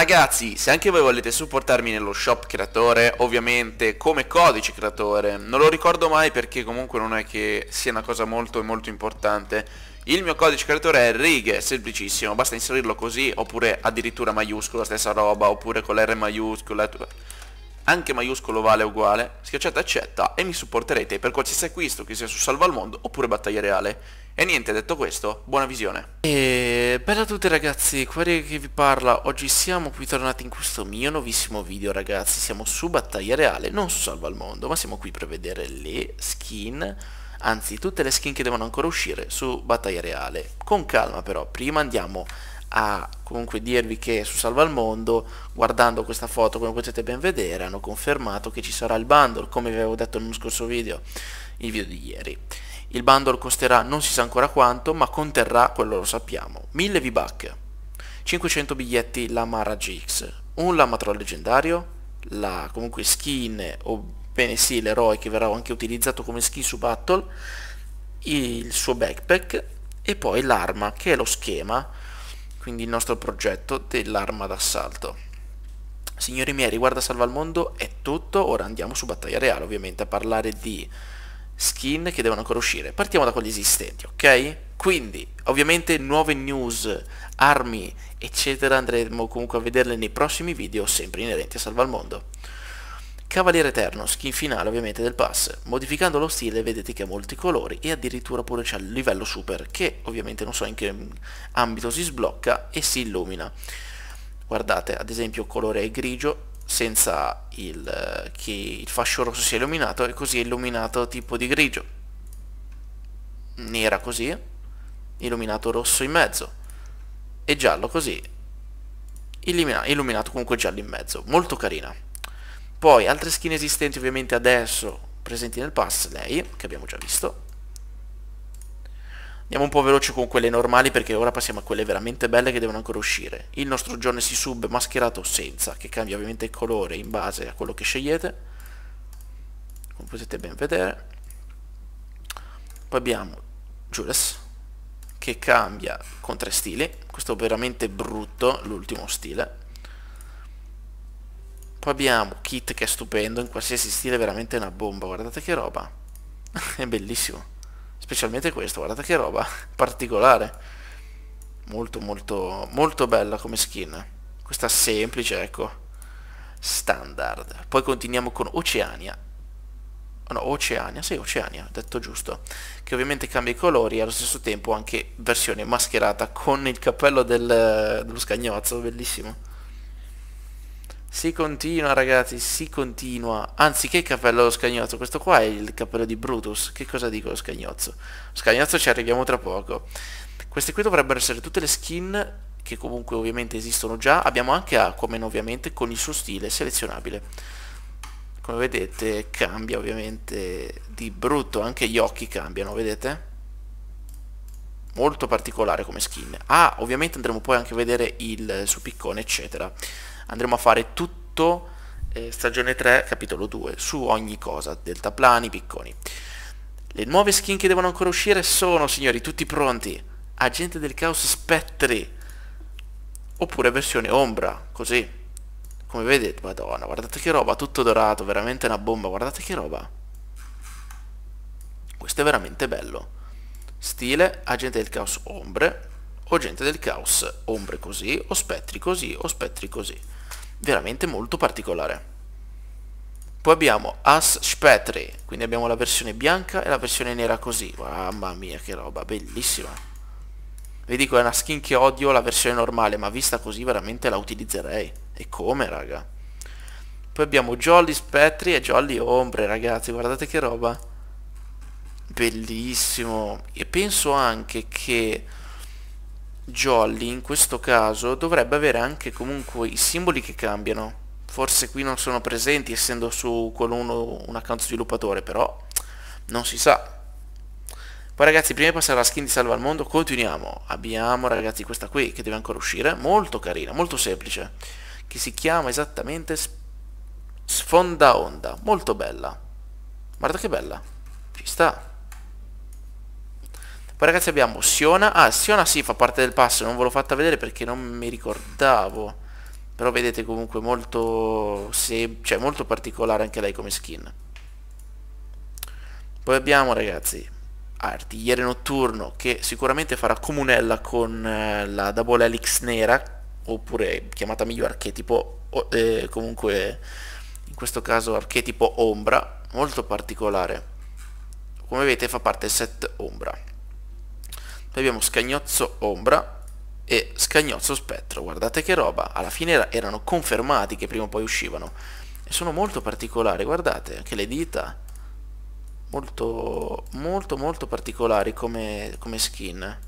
Ragazzi, se anche voi volete supportarmi nello shop creatore, ovviamente come codice creatore, non lo ricordo mai perché comunque non è che sia una cosa molto importante. Il mio codice creatore è righe, semplicissimo, basta inserirlo così, oppure addirittura maiuscolo, stessa roba, oppure con l'R maiuscola, anche maiuscolo vale uguale, schiacciate accetta e mi supporterete per qualsiasi acquisto, che sia su Salva al Mondo oppure Battaglia Reale. E niente, detto questo, buona visione. E bella a tutti ragazzi, Query che vi parla. Oggi siamo qui tornati in questo mio nuovissimo video ragazzi. Siamo su Battaglia Reale, non su Salva al Mondo, ma siamo qui per vedere le skin, anzi tutte le skin che devono ancora uscire su Battaglia Reale. Con calma però, prima andiamo a comunque dirvi che su Salva al Mondo, guardando questa foto come potete ben vedere, hanno confermato che ci sarà il bundle, come vi avevo detto nello scorso video, il video di ieri. Il bundle costerà non si sa ancora quanto, ma conterrà, quello lo sappiamo, 1000 V-Buck, 500 biglietti Lamara GX, un Lamatrol leggendario, la comunque skin, o bene sì, l'eroe che verrà anche utilizzato come skin su Battle, il suo backpack e poi l'arma, che è lo schema, quindi il nostro progetto dell'arma d'assalto. Signori miei, riguardo a Salva al Mondo è tutto, ora andiamo su Battaglia Reale ovviamente a parlare di skin che devono ancora uscire. Partiamo da quelli esistenti, ok? Quindi ovviamente nuove news, armi eccetera andremo comunque a vederle nei prossimi video sempre inerenti a Salva al Mondo. Cavaliere Eterno, skin finale ovviamente del pass. Modificando lo stile vedete che ha molti colori e addirittura pure c'è il livello super, che ovviamente non so in che ambito si sblocca e si illumina. Guardate, ad esempio il colore è grigio senza che il fascio rosso sia illuminato, e così è illuminato tipo di grigio, nera così, illuminato rosso in mezzo, e giallo così, illuminato comunque giallo in mezzo, molto carina. Poi altre skin esistenti ovviamente adesso presenti nel pass, lei che abbiamo già visto. Andiamo un po' veloce con quelle normali perché ora passiamo a quelle veramente belle che devono ancora uscire. Il nostro Jonesy Sub mascherato senza, che cambia ovviamente il colore in base a quello che scegliete, come potete ben vedere. Poi abbiamo Jules, che cambia con 3 stili, questo è veramente brutto, l'ultimo stile. Poi abbiamo Kit che è stupendo, in qualsiasi stile veramente una bomba, guardate che roba, è bellissimo. Specialmente questo, guardate che roba particolare, molto bella come skin. Questa semplice, ecco, standard. Poi continuiamo con Oceania, no, Oceania, sì, Oceania, detto giusto, che ovviamente cambia i colori e allo stesso tempo anche versione mascherata con il cappello dello scagnozzo, bellissimo. Si continua ragazzi, si continua. Anzi, che cappello lo scagnozzo? Questo qua è il cappello di Brutus. Che cosa dico lo scagnozzo? Lo scagnozzo ci arriviamo tra poco. Queste qui dovrebbero essere tutte le skin che comunque ovviamente esistono già. Abbiamo anche Aquaman ovviamente con il suo stile selezionabile. Come vedete cambia ovviamente di brutto, anche gli occhi cambiano, vedete? Molto particolare come skin. Ah, ovviamente andremo poi anche a vedere il suo piccone eccetera. Andremo a fare tutto stagione 3 capitolo 2 su ogni cosa, deltaplani, picconi. Le nuove skin che devono ancora uscire sono, signori, tutti pronti: Agente del Caos Spettri, oppure versione ombra, così come vedete. Madonna, guardate che roba, tutto dorato, veramente una bomba, guardate che roba. Questo è veramente bello. Stile Agente del Caos ombre, o Agente del Caos ombre così, o spettri così, o spettri così. Veramente molto particolare. Poi abbiamo As Spettri, quindi abbiamo la versione bianca e la versione nera così. Mamma mia che roba, bellissima. Vi dico, è una skin che odio la versione normale, ma vista così veramente la utilizzerei. E come, raga. Poi abbiamo Jolly Spettri e Jolly Ombre, ragazzi, guardate che roba. Bellissimo. E penso anche che Jolly in questo caso dovrebbe avere anche comunque i simboli che cambiano. Forse qui non sono presenti essendo su qualcuno un account sviluppatore, però non si sa. Poi ragazzi, prima di passare alla skin di Salva al Mondo continuiamo. Abbiamo ragazzi questa qui che deve ancora uscire, molto carina, molto semplice, che si chiama esattamente Sfonda Onda, molto bella. Guarda che bella, ci sta. Poi ragazzi abbiamo Siona. Ah, Siona sì, fa parte del pass, non ve l'ho fatta vedere perché non mi ricordavo. però vedete comunque molto, cioè molto particolare anche lei come skin. Poi abbiamo, ragazzi, Artigliere Notturno, che sicuramente farà comunella con la Double Helix nera, oppure chiamata meglio archetipo, comunque in questo caso archetipo Ombra, molto particolare. Come vedete fa parte del set Ombra. Poi abbiamo Scagnozzo Ombra e Scagnozzo Spettro, guardate che roba, alla fine erano confermati che prima o poi uscivano, e sono molto particolari, guardate, anche le dita, molto molto particolari come skin.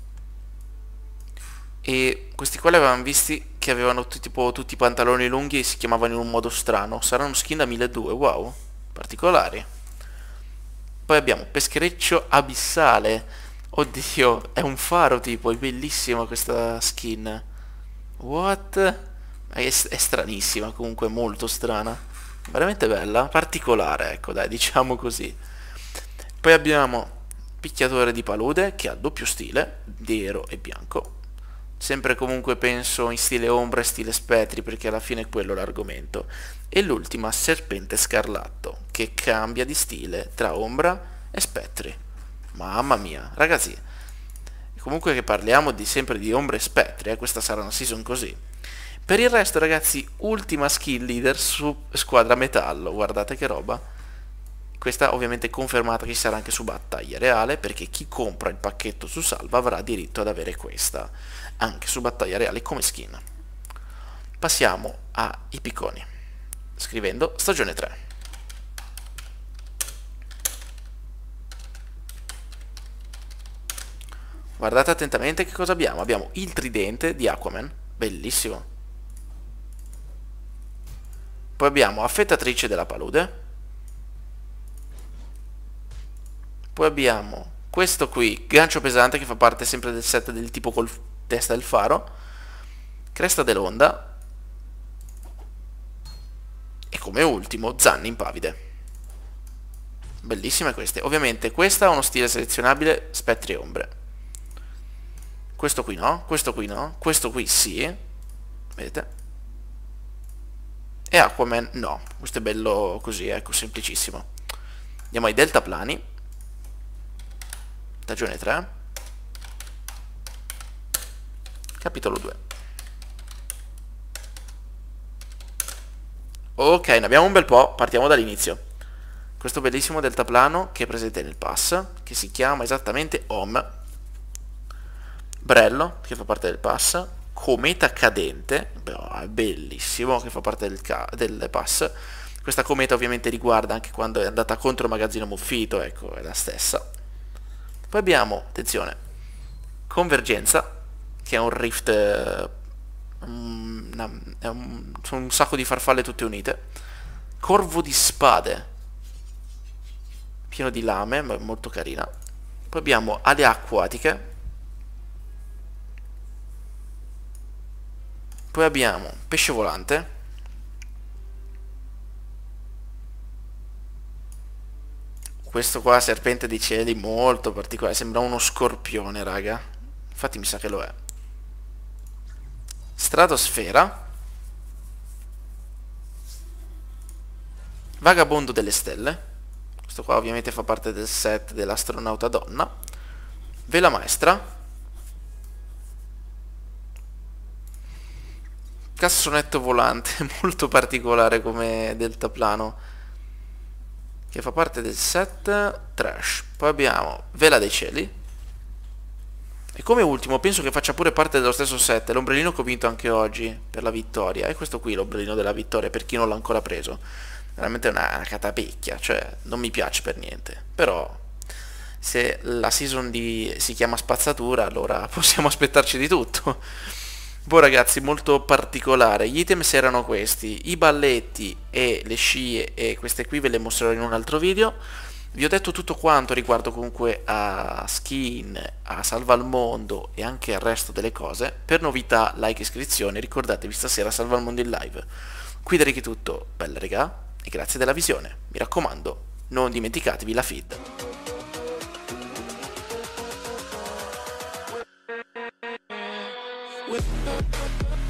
E questi qua li avevamo visti che avevano tipo tutti i pantaloni lunghi e si chiamavano in un modo strano, saranno skin da 1200, wow, particolari. Poi abbiamo Peschereccio Abissale, oddio, è un faro tipo, è bellissima questa skin. What? È stranissima, comunque molto strana, veramente bella, particolare, ecco, dai, diciamo così. Poi abbiamo Picchiatore di Palude, che ha doppio stile, nero e bianco, sempre comunque penso in stile ombra e stile spettri, perché alla fine è quello l'argomento. E l'ultima Serpente Scarlatto, che cambia di stile tra ombra e spettri. Mamma mia, ragazzi, comunque che parliamo sempre di ombra e spettri, questa sarà una season così. Per il resto, ragazzi, ultima skill leader su Squadra Metallo, guardate che roba. Questa ovviamente è confermata che ci sarà anche su Battaglia Reale, perché chi compra il pacchetto su Salva avrà diritto ad avere questa anche su Battaglia Reale come skin. Passiamo ai picconi, scrivendo stagione 3. Guardate attentamente che cosa abbiamo. Abbiamo il tridente di Aquaman, bellissimo. Poi abbiamo Affettatrice della Palude. Poi abbiamo questo qui, Gancio Pesante, che fa parte sempre del set del tipo col testa del faro. Cresta dell'Onda. E come ultimo Zanne Impavide. Bellissime queste. Ovviamente questa ha uno stile selezionabile spettri e ombre. Questo qui no, questo qui no, questo qui sì, vedete? E Aquaman no, questo è bello così, ecco, semplicissimo. Andiamo ai deltaplani, stagione 3, capitolo 2. Ok, ne abbiamo un bel po', partiamo dall'inizio. Questo bellissimo deltaplano che è presente nel pass, che si chiama esattamente Home. Brello, che fa parte del pass. Cometa cadente, bellissimo, che fa parte del pass. Questa cometa ovviamente riguarda anche quando è andata contro il magazzino Muffito, ecco, è la stessa. Poi abbiamo, attenzione, Convergenza, che è un rift, sono un sacco di farfalle tutte unite. Corvo di spade, pieno di lame, ma molto carina. Poi abbiamo Ale acquatiche. Poi abbiamo Pesce volante. Questo qua, Serpente dei cieli, molto particolare, sembra uno scorpione, raga. Infatti mi sa che lo è. Stratosfera. Vagabondo delle stelle. Questo qua ovviamente fa parte del set dell'astronauta donna. Vela maestra. Cassonetto volante, molto particolare come deltaplano, che fa parte del set Trash. Poi abbiamo Vela dei cieli. E come ultimo, penso che faccia pure parte dello stesso set, l'ombrellino che ho vinto anche oggi per la vittoria. E questo qui, l'ombrellino della vittoria, per chi non l'ha ancora preso. Veramente una catapecchia, cioè non mi piace per niente. Però se la season si chiama spazzatura, allora possiamo aspettarci di tutto. Poi ragazzi, molto particolare, gli items erano questi, i balletti e le scie, e queste qui ve le mostrerò in un altro video. Vi ho detto tutto quanto riguardo comunque a skin, a Salva al Mondo e anche al resto delle cose. Per novità, like e iscrizione, ricordatevi stasera Salva al Mondo in live. Qui da Ricky tutto, bella regà, e grazie della visione. Mi raccomando, non dimenticatevi la feed. With